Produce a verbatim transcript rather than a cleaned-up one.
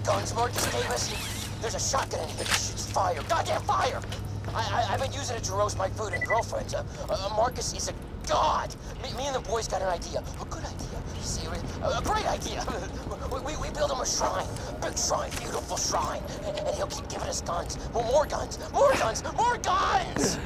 guns Marcus gave us? There's a shotgun in here that shoots fire. Goddamn fire! I, I, I've been using it to roast my food and girlfriends. Uh, uh, Marcus is a god. Me, me and the boys got an idea. A good idea. Serious. A, a great idea. we, we, we build him a shrine. Big shrine. Beautiful shrine. And, and he'll keep giving us guns. Well, more guns. More guns. More guns!